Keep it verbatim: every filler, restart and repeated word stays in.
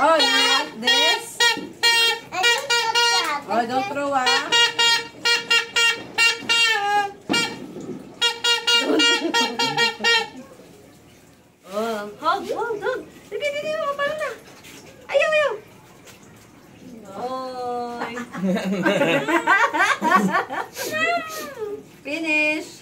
Oh, not this. I don't throw that. Oh, don't throw ah. Oh, hold, hold, hold. Sige, sige, sige. Paano na? Ayaw, ayaw. Oy. Finish.